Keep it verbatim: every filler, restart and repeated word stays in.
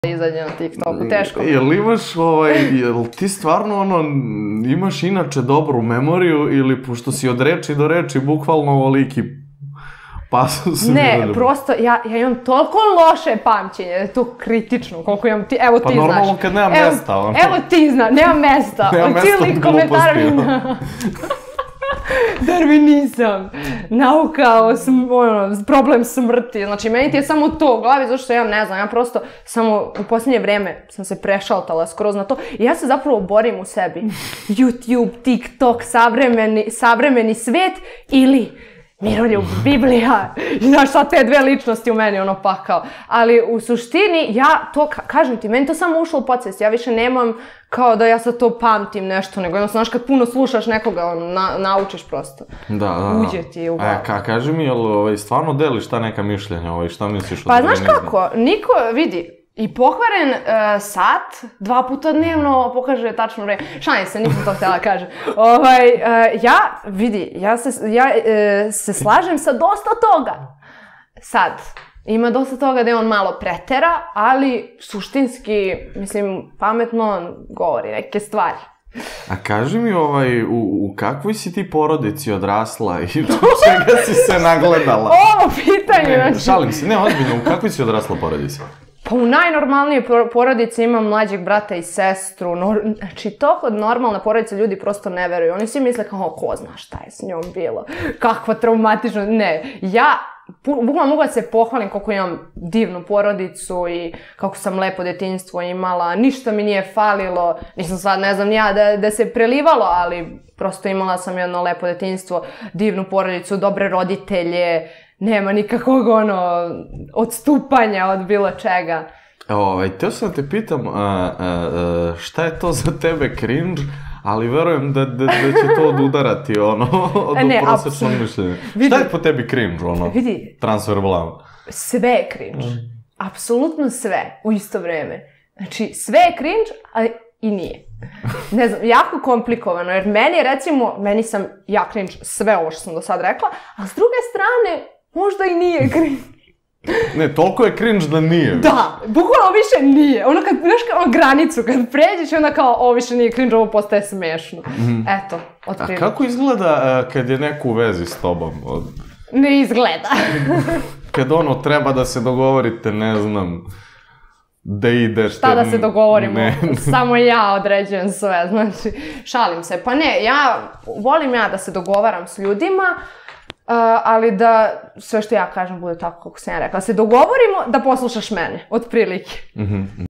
izađe na TikToku, teško. Jel imaš, ovaj, jel ti stvarno, ono, imaš inače dobru memoriju ili, pošto si od reči do reči, bukvalno ovoliki pasus? Ne, prosto, ja, ja imam toliko loše pamćenje, da je to kritično, koliko imam ti, evo ti znaš. znaš. Pa normalno kad nema mesta, ono. Evo ti znaš, nema mesta. Nema mesta od gluposti. Darvinizam, nauka, o sm, ono, problem smrti, znači meni ti je samo to u glavi, zašto ja ne znam, ja prosto samo u posljednje vreme sam se prešaltala skroz na to i ja se zapravo borim u sebi. YouTube, TikTok, savremeni, savremeni svet ili Miroljub, Biblija, znaš šta, te dve ličnosti u meni, ono pakao. Ali u suštini, ja to, kažem ti, meni to samo ušlo u podsvest, ja više nemam kao da ja sad to pamtim nešto, nego jednostavno, znaš, kad puno slušaš nekoga, ono, na, naučiš prosto. Da, da, da. Uđe ti u glavu. E, ka, kaži mi, jel ovaj, stvarno deliš ta neka mišljenja, ovaj, šta misliš o Pa darvinizmu? znaš kako, niko, vidi, i pokvaren uh, sat, dva puta dnevno pokaže tačno vreme. Šalim se, nisam to htjela kažem. Ovaj, uh, ja, vidi, ja, se, ja uh, se slažem sa dosta toga. Sad, ima dosta toga da je on malo pretera, ali suštinski, mislim, pametno govori neke stvari. A kaži mi, ovaj, u, u kakvoj si ti porodici odrasla i čega si se nagledala? Ovo pitanje, ne, znači... Šalim se, ne, ozbiljno, u kakvoj si odrasla porodici? Pa u najnormalnije porodice imam mlađeg brata i sestru, no, znači to kod normalna porodica ljudi prosto ne veruju. Oni svi misle kao, ko zna šta je s njom bilo, kakva traumatična, ne. Ja, bukvalno mogu da se pohvalim koliko imam divnu porodicu i kako sam lepo detinjstvo imala, ništa mi nije falilo, nisam sad, ne znam ja, da, da se prelivalo, ali prosto imala sam jedno lepo detinjstvo, divnu porodicu, dobre roditelje, nema nikakvog, ono, odstupanja od bilo čega. Ovaj, teo sam da te pitam, a, a, a, šta je to za tebe cringe, ali verujem da, da, da će to odudarati, ono, od prosječnog mišljenja. Šta je po tebi cringe, ono, vidi, transfer blama? Sve je cringe. Mm. Apsolutno sve, u isto vreme. Znači, sve je cringe, ali i nije. Ne znam, jako komplikovano, jer meni je, recimo, meni sam ja cringe sve ovo što sam do sad rekla, a s druge strane, možda i nije cringe. Ne, toliko je cringe da nije. Da, bukvalno više nije. Ono kad, znaš kao ono granicu, kad pređeš onda kao, ovo više nije cringe, ovo postaje smešno. Mm. Eto, otprilike. A kako izgleda uh, kad je neko u vezi s tobom? Od... Ne izgleda. Kad ono treba da se dogovorite, ne znam, da ideš... Šta da se dogovorimo? Ne. Samo ja određujem sve, znači, šalim se. Pa ne, ja, volim ja da se dogovaram s ljudima, Uh, ali da sve što ja kažem bude tako kako sam ja rekla. Da se dogovorimo da poslušaš mene, otprilike. Mm-hmm.